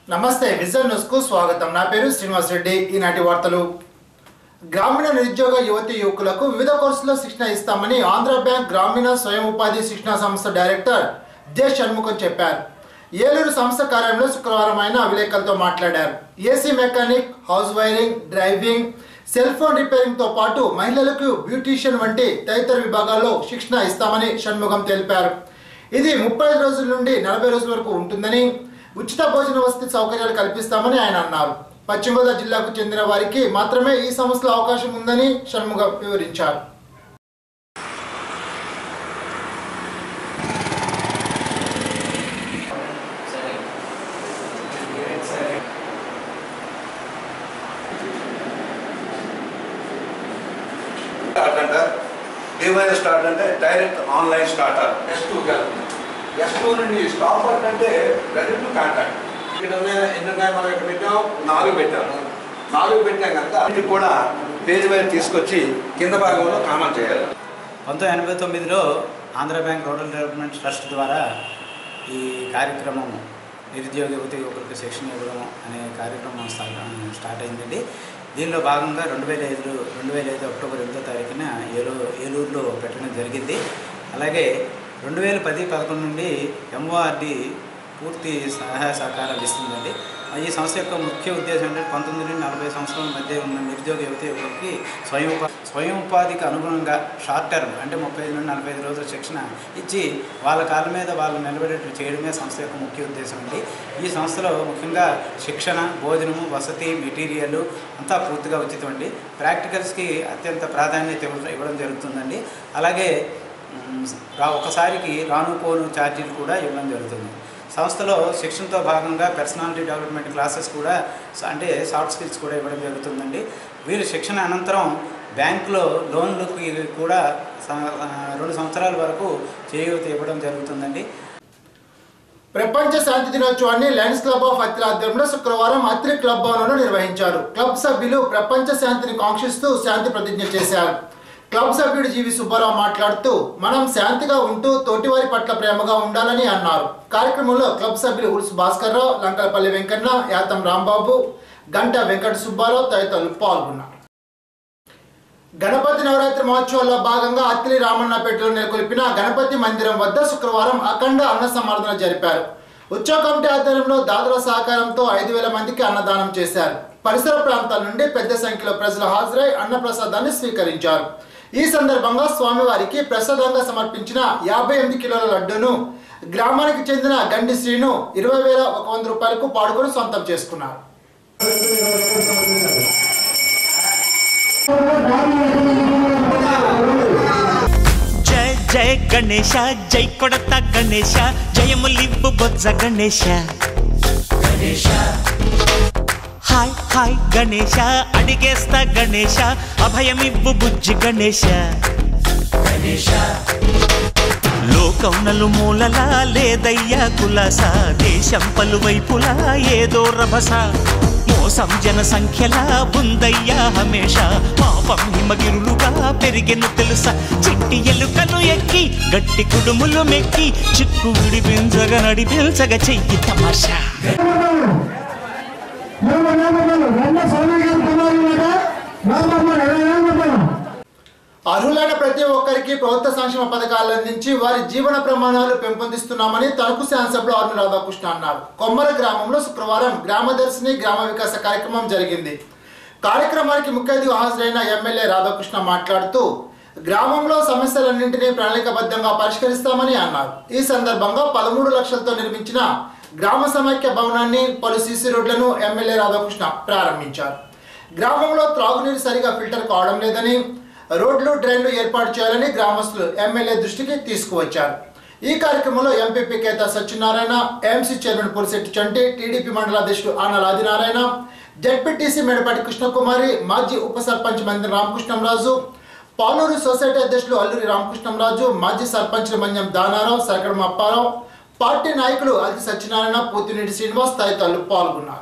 నమస్తే vision news కు స్వాగతం. నా పేరు శ్రీనివాస్ రెడ్డి. ఈనాటి వార్తలు. గ్రామీణ నిరుద్యోగ యువతి యువకులకు వివిధ కోర్సుల్లో శిక్షణ ఇస్తామని ఆంధ్ర బ్యాంక్ గ్రామీణ స్వయం ఉపాధి శిక్షణ సంస్థ డైరెక్టర్ జె షణ్ముఖం చెప్పారు. ఏలూరు సంస్థ కార్యాలయంలో శుక్రవారం ఆయన విలేకరులతో మాట్లాడారు. AC mechanic, house wiring, driving, cell phone repairing తో పాటు మహిళలకు బ్యూటీషియన్ వంటి తదితర విభాగాల్లో శిక్షణ ఇస్తామని షణ్ముఖం తెలిపారు. ఇది 35 రోజుల నుండి 40 రోజుల వరకు ఉంటుందని, ఉచిత భోజన వసతి సౌకర్యాలు కల్పిస్తామని ఆయన అన్నారు. పశ్చిమ గోదావరి జిల్లాకు చెందిన వారికి మాత్రమే ఈ సంస్థలో అవకాశం ఉందని షణ్ముఖం వివరించారు. స్టార్ట్ అంటే డైరెక్ట్ ఆన్లైన్ స్టార్టర్ S2 నుండి స్టాపర్ అంటే డైరెక్ట్ కాంటాక్ట్. ఇక్కడ ఎన్ని మనం ఇక్కడ పెట్టాం, 4 పెట్టాము. 4 పెట్టాం కనుక ఇది కూడా పేజ్ వైజ్ తీసుకొచ్చి కింద భాగంలో కామన్ చేయాలి. 1989లో Andhra Bank Rural Development Trust ద్వారా ఈ కార్యక్రమం నిరుద్యోగ యువతి యువకులకు శిక్షణ ఇవ్వడం అనే కార్యక్రమం స్టార్ట్ అయిందండి. దీనిలో భాగంగా 2005 అక్టోబర్ 8వ తారీఖున ఏలూరులో పెట్టడం జరిగింది. అలాగే 2010-11 నుండి MORD పూర్తి సహాయ సహకారాలు ఇస్తుందండి. ఈ సంస్థ యొక్క ముఖ్య ఉద్దేశం అంటే 19 నుండి 40 సంవత్సరాల మధ్య ఉన్న నిరుద్యోగ యువతి యువకులకి స్వయం ఉపాధికి అనుగుణంగా షార్ట్ టర్మ్ అంటే 35 నుండి 45 రోజుల శిక్షణ ఇచ్చి వాళ్ళ కాళ్ళ మీద వాళ్ళు నిలబడేట్లు చేయడమే సంస్థ యొక్క ముఖ్య ఉద్దేశం అండి. ఈ సంస్థలో ముఖ్యంగా శిక్షణ, భోజనము, వసతి, మెటీరియల్ అంతా పూర్తిగా ఉచితం అండి. ప్రాక్టికల్స్కి అత్యంత ప్రాధాన్యత ఇవ్వడం జరుగుతుందండి. అలాగే ఒకసారికి రాను పోను ఛార్జీలు కూడా ఇవ్వడం జరుగుతుంది. సంస్థలో శిక్షణతో భాగంగా పర్సనాలిటీ డెవలప్మెంట్ క్లాసెస్ కూడా అంటే సాఫ్ట్ స్కిల్స్ కూడా ఇవ్వడం జరుగుతుందండి. వీరు శిక్షణ అనంతరం బ్యాంకులో లోన్లకి కూడా 2 సంవత్సరాల వరకు చేయూత ఇవ్వడం జరుగుతుందండి. ప్రపంచ శాంతి దినోత్సవాన్ని లయన్స్ క్లబ్ ఆఫ్ అత్తిలి ఆధ్వర్యంలో శుక్రవారం అత్తిలి క్లబ్ భవనంలో నిర్వహించారు. క్లబ్ సభ్యులు ప్రపంచ శాంతిని కాంక్షిస్తూ శాంతి ప్రతిజ్ఞ చేశారు. క్లబ్ సభ్యుడు జీవి సుబ్బారావు మాట్లాడుతూ మనం శాంతిగా ఉంటూ తోటివారి పట్ల ప్రేమగా ఉండాలని అన్నారు. కార్యక్రమంలో క్లబ్ సభ్యులు ఉల్స్ భాస్కర్ రావు, లంకలపల్లి వెంకన్న, యాతం రాంబాబు, గంట వెంకట సుబ్బారావు తదితరులు పాల్గొన్నారు. గణపతి నవరాత్రి మహోత్సవాల్లో భాగంగా అత్తిలి రామన్నపేటలో నెలకొల్పిన గణపతి మందిరం వద్ద శుక్రవారం అఖండ అన్న సమారాధన జరిపారు. ఉత్సవ కమిటీ ఆధ్వర్యంలో దాతల సహకారంతో 5,000 మందికి అన్నదానం చేశారు. పరిసర ప్రాంతాల నుండి పెద్ద సంఖ్యలో ప్రజలు హాజరై అన్నప్రసాదాన్ని స్వీకరించారు. ఈ సందర్భంగా స్వామివారికి ప్రసాదంగా సమర్పించిన 58 కిలోల లడ్డూను గ్రామానికి చెందిన గండి శ్రీను 20,100 రూపాయలకు పాడుకొని సొంతం చేసుకున్నారు. జయ జయ గణేశ, జై కొడత గణేశ, జయములివ్వు బొజ్జ గణేశ. హాయ్ హాయ్ గణేశ, అడిగేస్తా గణేశ, అభయమివ్వు బుజ్జి గణేశ. లోకం నలుమూలలా లేదయ్యా కులాస, దేశం పలువైపులా ఏదో రభస, మోసం జన సంఖ్యలా ఉందయ్యా హమేష, పాపం హిమగిరులుగా పెరిగెను తెలుసా, చిట్టి ఎలుకను ఎక్కి గట్టి కుడుములు మెక్కి చిక్కు విడిపించగా నడిపించగా చెయ్యి తమాషా. అర్హులైన ప్రతి ఒక్కరికి ప్రభుత్వ సంక్షేమ పథకాలు అందించి వారి జీవన ప్రమాణాలు పెంపొందిస్తున్నామని తణుకు శాసనసభ్యులు ఆర్మీ రాధాకృష్ణ అన్నారు. కొమ్మర గ్రామంలో శుక్రవారం గ్రామదర్శిని గ్రామ వికాస కార్యక్రమం జరిగింది. కార్యక్రమానికి ముఖ్య అతిథిగా హాజరైన ఎమ్మెల్యే రాధాకృష్ణ మాట్లాడుతూ గ్రామంలో సమస్యలన్నింటినీ ప్రణాళికబద్ధంగా పరిష్కరిస్తామని అన్నారు. ఈ సందర్భంగా 13 లక్షలతో నిర్మించిన గ్రామ సమైక్య భవనాన్ని, పలు సీసీ రోడ్లను ఎమ్మెల్యే రాధాకృష్ణ ప్రారంభించారు. గ్రామంలో త్రాగునీరు సరిగా ఫిల్టర్ కావడం లేదని, రోడ్లు, డ్రైన్లు ఏర్పాటు చేయాలని గ్రామస్తులు ఎమ్మెల్యే దృష్టికి తీసుకువచ్చారు. ఈ కార్యక్రమంలో MPP Keta Satyanarayana, AMC chairman Pulisetti Chanti, TDP మండల అధ్యక్షుడు ఆనల ఆదినారాయణ, జడ్పీటీసీ మేడపాటి కృష్ణకుమారి, మాజీ ఉప సర్పంచ్ మందిర రామకృష్ణంరాజు, పాలూరు సొసైటీ అధ్యక్షులు అల్లూరి రామకృష్ణంరాజు, మాజీ సర్పంచ్లు మన్యం దానారావు, సరకడం అప్పారావు, పార్టీ నాయకులు అల్తి సత్యనారాయణ, పూతినేటి శ్రీనివాస్ తదితరులు పాల్గొన్నారు.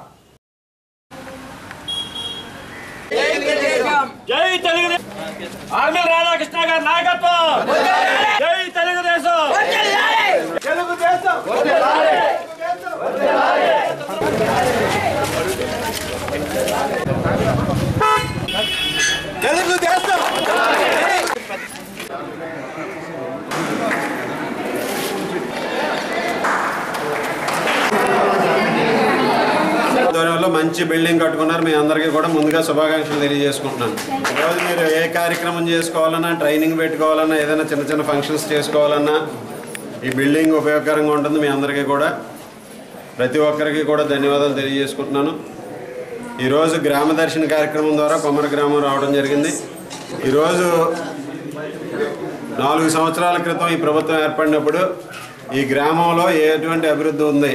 జై తెలుగుదేశం, ఆర్మీ రాధాకృష్ణ గారి నాయకత్వం. జై తెలుగుదేశం, తెలుగుదేశం. ఆధ్వర్యంలో మంచి బిల్డింగ్ కట్టుకున్నారు. మీ అందరికీ కూడా ముందుగా శుభాకాంక్షలు తెలియజేసుకుంటున్నాను. ఈరోజు మీరు ఏ కార్యక్రమం చేసుకోవాలన్నా, ట్రైనింగ్ పెట్టుకోవాలన్నా, ఏదైనా చిన్న చిన్న ఫంక్షన్స్ చేసుకోవాలన్నా ఈ బిల్డింగ్ ఉపయోగకరంగా ఉంటుంది. మీ అందరికీ కూడా ప్రతి ఒక్కరికి కూడా ధన్యవాదాలు తెలియజేసుకుంటున్నాను. ఈరోజు గ్రామ దర్శన కార్యక్రమం ద్వారా కొమ్మర గ్రామం రావడం జరిగింది. ఈరోజు 4 సంవత్సరాల క్రితం ఈ ప్రభుత్వం ఏర్పడినప్పుడు ఈ గ్రామంలో ఎటువంటి అభివృద్ధి ఉంది,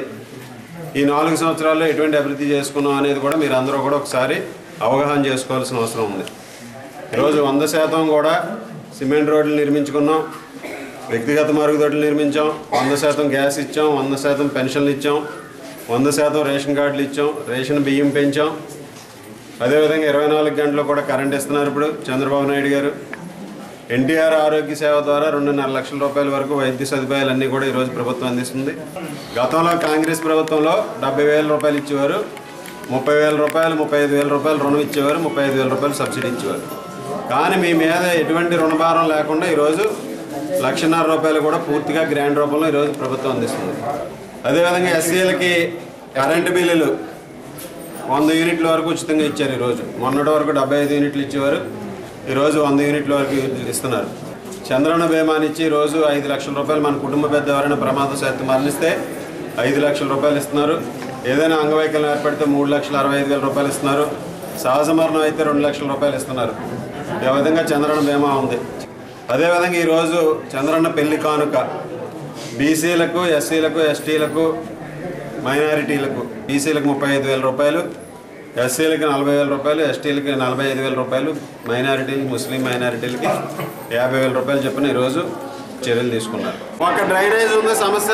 ఈ 4 సంవత్సరాల్లో ఎటువంటి అభివృద్ధి చేసుకున్నాం అనేది కూడా మీరు అందరూ కూడా ఒకసారి అవగాహన చేసుకోవాల్సిన అవసరం ఉంది. ఈరోజు 100% కూడా సిమెంట్ రోడ్లు నిర్మించుకున్నాం, వ్యక్తిగత మరుగుదొడ్లు నిర్మించాం, 100% గ్యాస్ ఇచ్చాం, 100% పెన్షన్లు ఇచ్చాం, 100% రేషన్ కార్డులు ఇచ్చాం, రేషన్ బియ్యం పెంచాం. అదేవిధంగా 24 గంటలు కూడా కరెంట్ ఇస్తున్నారు. ఇప్పుడు చంద్రబాబు నాయుడు గారు ఎన్టీఆర్ ఆరోగ్య సేవ ద్వారా 2.5 లక్షల రూపాయల వరకు వైద్య సదుపాయాలన్నీ కూడా ఈరోజు ప్రభుత్వం అందిస్తుంది. గతంలో కాంగ్రెస్ ప్రభుత్వంలో 70,000 రూపాయలు ఇచ్చేవారు, 30,000 రూపాయలు 35,000 రూపాయలు రుణం ఇచ్చేవారు, 35,000 రూపాయలు సబ్సిడీ ఇచ్చేవారు. కానీ మీ మీద ఎటువంటి రుణభారం లేకుండా ఈరోజు 1,50,000 రూపాయలు కూడా పూర్తిగా గ్రాంట్ రూపంలో ఈరోజు ప్రభుత్వం అందిస్తుంది. అదేవిధంగా ఎస్సీలకి కరెంటు బిల్లులు 100 యూనిట్ల వరకు ఉచితంగా ఇచ్చారు. ఈరోజు మొన్నటి వరకు 75 యూనిట్లు ఇచ్చేవారు, ఈరోజు 100 యూనిట్ల వరకు ఇస్తున్నారు. చంద్రన్న బీమాని ఇచ్చి ఈరోజు 5 లక్షల రూపాయలు మన కుటుంబ పెద్ద ఎవరైనా ప్రమాదశాత్తు మరణిస్తే 5 లక్షల రూపాయలు ఇస్తున్నారు. ఏదైనా అంగవైకల్యం ఏర్పడితే 3,65,000 రూపాయలు ఇస్తున్నారు. సహజ మరణం అయితే 2 లక్షల రూపాయలు ఇస్తున్నారు. ఈ విధంగా చంద్రన్న బీమా ఉంది. అదేవిధంగా ఈరోజు చంద్రన్న పెళ్లి కానుక బీసీలకు, ఎస్సీలకు, ఎస్టీలకు, మైనారిటీలకు, బీసీలకు 35,000 రూపాయలు, ఎస్సీలకి 40,000 రూపాయలు, ఎస్టీలకి 45,000 రూపాయలు, మైనారిటీ ముస్లిం మైనారిటీలకి 50,000 రూపాయలు చొప్పున ఈరోజు చర్యలు తీసుకున్నారు. ఒక డ్రైనేజ్ ఉంది సమస్య,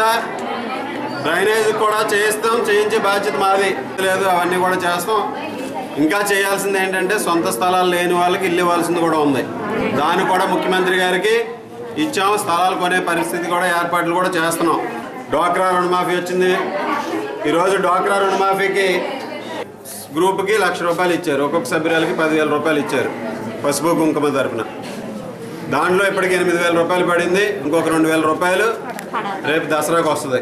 డ్రైనేజ్ కూడా చేయించే బాధ్యత మాది లేదు, అవన్నీ కూడా చేస్తాం. ఇంకా చేయాల్సింది ఏంటంటే సొంత స్థలాలు లేని వాళ్ళకి ఇల్లు ఇవ్వాల్సింది కూడా ఉంది. దాన్ని కూడా ముఖ్యమంత్రి గారికి ఇచ్చాం. స్థలాలు కొనే పరిస్థితి కూడా ఏర్పాట్లు కూడా చేస్తున్నాం. డ్వాక్రా రుణమాఫీ వచ్చింది. ఈరోజు డ్వాక్రా రుణమాఫీకి గ్రూప్కి 1,00,000 రూపాయలు ఇచ్చారు. ఒక్కొక్క సభ్యురాలకి 10,000 రూపాయలు ఇచ్చారు పసుపు కుంకుమ తరఫున. దాంట్లో ఇప్పటికి 8,000 రూపాయలు పడింది. ఇంకొక 2,000 రూపాయలు రేపు దసరాకు వస్తుంది.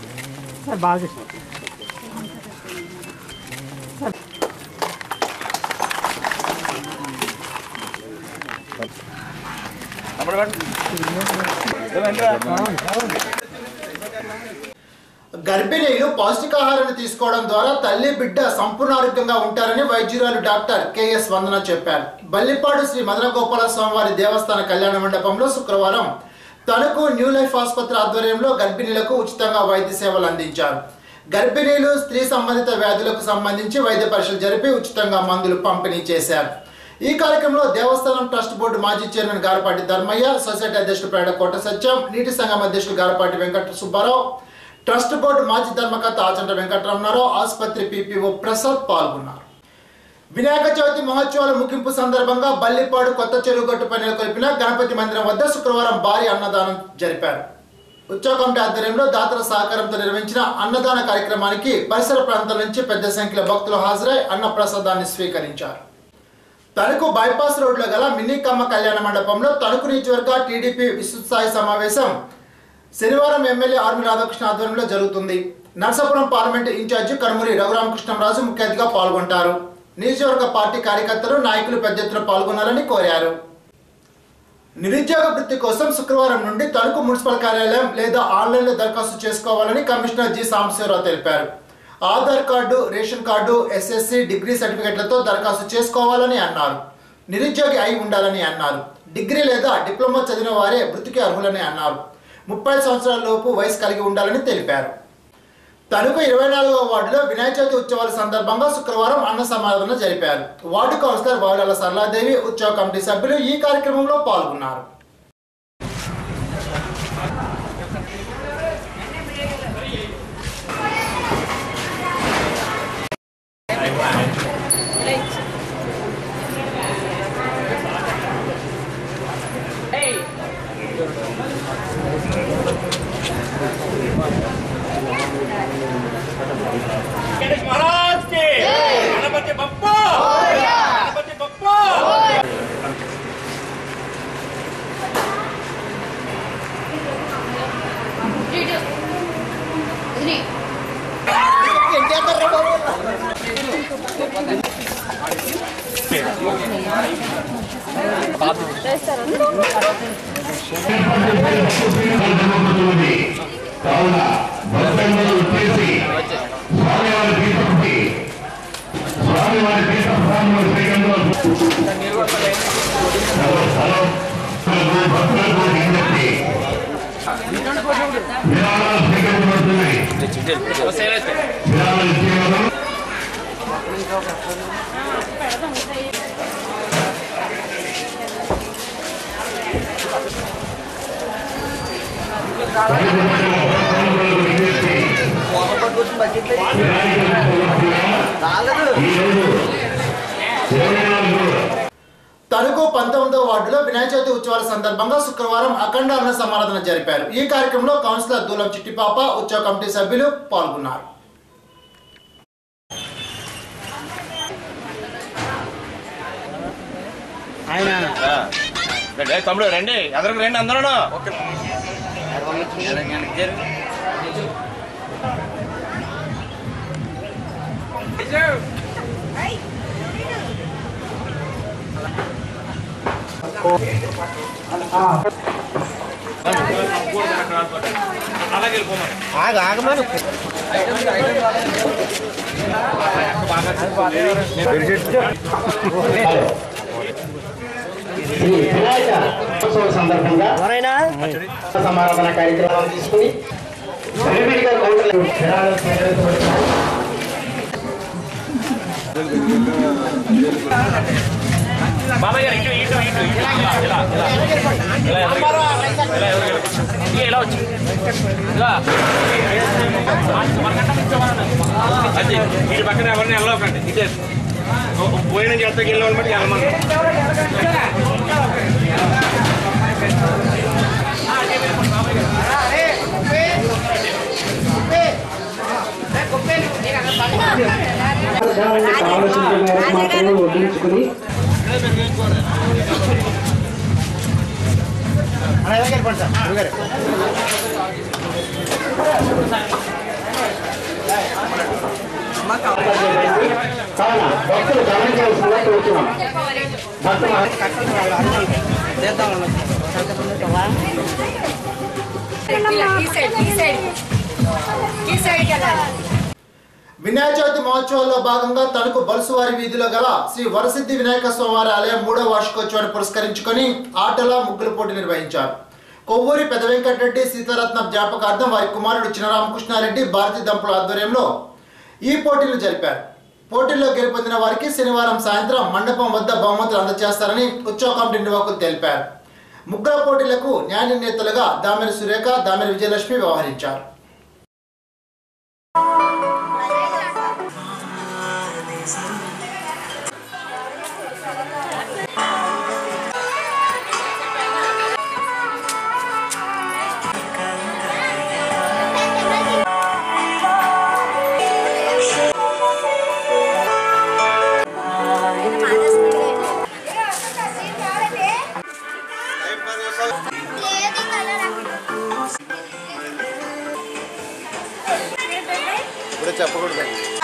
గర్భిణీలు పౌష్టికాహారాన్ని తీసుకోవడం ద్వారా తల్లి బిడ్డ సంపూర్ణ ఆరోగ్యంగా ఉంటారని వైద్యురాలు డాక్టర్ కెఎస్ వందన చెప్పారు. బల్లిపాడు శ్రీ మదనగోపాల స్వామివారి దేవస్థాన కళ్యాణ మండపంలో శుక్రవారం తణుకు న్యూ లైఫ్ ఆసుపత్రి ఆధ్వర్యంలో గర్భిణీలకు ఉచితంగా వైద్య సేవలు అందించారు. గర్భిణీలు, స్త్రీ సంబంధిత వ్యాధులకు సంబంధించి వైద్య పరీక్షలు జరిపి ఉచితంగా మందులు పంపిణీ చేశారు. ఈ కార్యక్రమంలో దేవస్థానం ట్రస్ట్ బోర్డు మాజీ చైర్మన్ గారపాటి ధర్మయ్య, సొసైటీ అధ్యక్షుడు పేడ కోట సత్యం, నీటి సంఘం అధ్యక్షుడు గారపాటి వెంకట సుబ్బారావు, ట్రస్ట్ బోర్డు మాజీ ధర్మకర్త ఆచంట వెంకటరమణారావు, ఆసుపత్రి పిపిఓ ప్రసాద్ పాల్గొన్నారు. వినాయక చవితి మహోత్సవాల ముగింపు సందర్భంగా బల్లిపాడు కొత్త చెరువు గట్టుపై నెలకొల్పిన గణపతి మందిరం వద్ద శుక్రవారం భారీ అన్నదానం జరిపారు. ఉత్సవ కమిటీ ఆధ్వర్యంలో దాతల సహకారంతో నిర్వహించిన అన్నదాన కార్యక్రమానికి పరిసర ప్రాంతాల నుంచి పెద్ద సంఖ్యలో భక్తులు హాజరై అన్న ప్రసాదాన్ని స్వీకరించారు. తణుకు బైపాస్ రోడ్లో గల మినీ కమ్మ కళ్యాణ మండపంలో తణుకు నియోజకవర్గ టీడీపీ విస్తృతస్థాయి సమావేశం శనివారం ఎమ్మెల్యే ఆర్మి రాధాకృష్ణ ఆధ్వర్యంలో జరుగుతుంది. నర్సాపురం పార్లమెంటు ఇన్ఛార్జి కనుమూరి రఘురామకృష్ణంరాజు ముఖ్య అతిథిగా పాల్గొంటారు. నియోజకవర్గ పార్టీ కార్యకర్తలు, నాయకులు పెద్ద ఎత్తున పాల్గొనాలని కోరారు. నిరుద్యోగ వృత్తి కోసం శుక్రవారం నుండి తణుకు మున్సిపల్ కార్యాలయం లేదా ఆన్లైన్లో దరఖాస్తు చేసుకోవాలని కమిషనర్ జి సాంబశివరావు తెలిపారు. Aadhaar card, ration card, SSC, degree సర్టిఫికెట్లతో దరఖాస్తు చేసుకోవాలని అన్నారు. నిరుద్యోగి అయి ఉండాలని అన్నారు. డిగ్రీ లేదా డిప్లొమా చదివిన వారే వృత్తికి అర్హులని అన్నారు. 30 సంవత్సరాల లోపు వయసు కలిగి ఉండాలని తెలిపారు. తణుకు 24వ వార్డులో వినాయక చవితి ఉత్సవాల సందర్భంగా శుక్రవారం అన్న సమారాధన జరిపారు. వార్డు కౌన్సిలర్ వావిలాల సరళాదేవి, ఉత్సవ కమిటీ సభ్యులు ఈ కార్యక్రమంలో పాల్గొన్నారు. తణుకు 19వ వార్డులో వినాయక చవితి ఉత్సవాల సందర్భంగా శుక్రవారం అఖండ అన్న సమారాధన జరిపారు. ఈ కార్యక్రమంలో కౌన్సిలర్ దూలం చిట్టిపాప, ఉత్సవ కమిటీ సభ్యులు పాల్గొన్నారు. తమ్ముడు రండి, ఎదరికి రండి అందరూ. సందర్భంగా సమారాధన కార్యక్రమాలు తీసుకుని బాబాయ్ గారు ఇలా వచ్చి వీటి పక్కన ఎవరిని వెళ్ళకండి. ఇదే పోయిన చేతకి వెళ్ళమని బట్టి వెళ్ళమని. మాత్రమే వడ్డించుకుని భక్తులు గమనించాల్సిందిగా కోరుతున్నాం. వినాయక చవితి మహోత్సవాల్లో భాగంగా తణుకు బలుసువారి వీధిలో గల శ్రీ వరసిద్ధి వినాయక స్వామివారి ఆలయం 3వ వార్షికోత్సవాన్ని పురస్కరించుకొని ఆటల ముగ్గుల పోటీ నిర్వహించారు. కొవ్వూరి పెద్ద వెంకటరెడ్డి సీతారత్న జ్ఞాపకార్థం వారి కుమారుడు చిన్నరామకృష్ణారెడ్డి భారతీ దంపతుల ఆధ్వర్యంలో ఈ పోటీలు జరిపారు. పోటీల్లో గెలుపొందిన వారికి శనివారం సాయంత్రం మండపం వద్ద బహుమతులు అందజేస్తారని ఉత్సవ కమిటీ నిర్వాహకులు తెలిపారు. ముగ్గుల పోటీలకు న్యాయ నిర్ణేతలుగా దామెరి సురేఖ, దామెరి విజయలక్ష్మి వ్యవహరించారు. చెప్పకూడదు.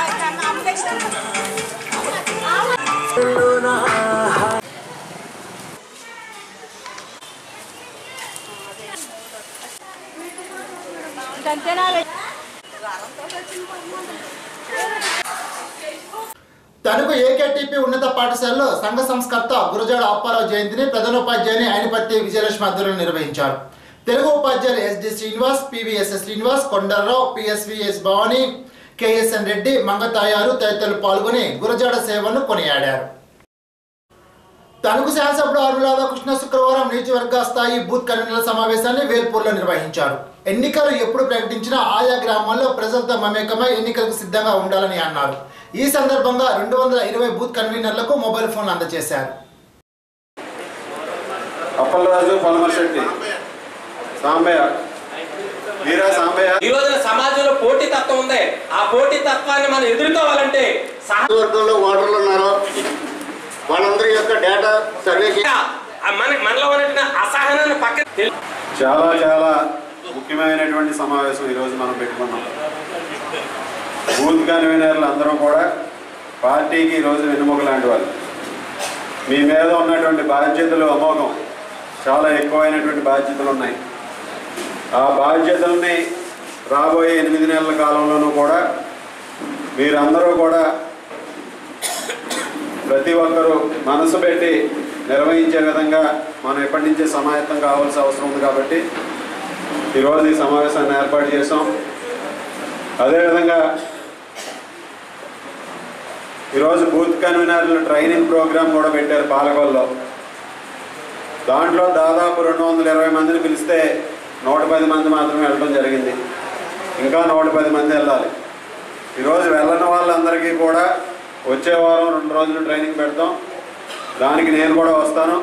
తణుకు ఏకేటీపీ ఉన్నత పాఠశాలలో సంఘ సంస్కర్త గురజాడ అప్పారావు జయంతిని ప్రధానోపాధ్యాయుని అయినపత్తి విజయలక్ష్మి ఆధ్వర్యంలో నిర్వహించారు. తెలుగు ఉపాధ్యాయులు SD Srinivas, PVSS Srinivas, Kondalarao, PSVS Bhavani, KSN Reddy, Mangatayaru తదితరులు పాల్గొని గురజాడ సేవలను కొనియాడారు. తణుకు శాసనసభ్యుడు ఆర్వి రాధాకృష్ణ శుక్రవారం నియోజకవర్గ స్థాయి బూత్ కన్వీనర్ల సమావేశాన్ని వేల్పూర్లో నిర్వహించారు. ఎన్నికలు ఎప్పుడు ప్రకటించినా ఆయా గ్రామాల్లో ప్రజలతో మమేకమై ఎన్నికలకు సిద్ధంగా ఉండాలని అన్నారు. ఈ సందర్భంగా 220 బూత్ కన్వీనర్లకు మొబైల్ ఫోన్లు అందజేశారు. అప్పలరాజు, పలమశెట్టి, సాంబయ్య, వీరా సాంబయ్య. ఈ రోజున సమాజంలో పోటీ తత్వం ఉంది. ఆ పోటీ తత్వాన్ని మనం ఎదుర్కోవాలంటే వర్గంలో ఓటర్లు ఉన్నారు, వాళ్ళందరి యొక్క డేటా సర్వే మనలో ఉన్న అసహనాన్ని పక్కన చాలా చాలా ముఖ్యమైనటువంటి సమావేశం ఈరోజు మనం పెట్టుకున్నాం. బూత్ కన్వీనర్లు అందరూ కూడా పార్టీకి ఈరోజు వెన్నెముక లాంటి వాళ్ళు. మీ మీద ఉన్నటువంటి బాధ్యతలు అమోఘం, చాలా ఎక్కువైనటువంటి బాధ్యతలు ఉన్నాయి. ఆ బాధ్యతల్ని రాబోయే 8 నెలల కాలంలోనూ కూడా మీరందరూ కూడా ప్రతి ఒక్కరూ మనసు పెట్టి నిర్వహించే విధంగా మనం ఎప్పటి నుంచే సమాయత్తం కావాల్సిన అవసరం ఉంది. కాబట్టి ఈరోజు ఈ సమావేశాన్ని ఏర్పాటు చేసాం. అదేవిధంగా ఈరోజు బూత్ కన్వీనర్లు ట్రైనింగ్ ప్రోగ్రాం కూడా పెట్టారు పాలకొల్లో. దాంట్లో దాదాపు 220 మందిని పిలిస్తే 110 మంది మాత్రమే వెళ్ళడం జరిగింది. ఇంకా 110 మంది వెళ్ళాలి. ఈరోజు వెళ్ళని వాళ్ళందరికీ కూడా వచ్చే వారం 2 రోజులు ట్రైనింగ్ పెడతాం. దానికి నేను కూడా వస్తాను.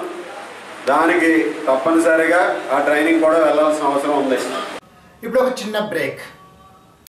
దానికి తప్పనిసరిగా ఆ ట్రైనింగ్ కూడా వెళ్ళాల్సిన అవసరం ఉంది. ఇప్పుడు ఒక చిన్న బ్రేక్.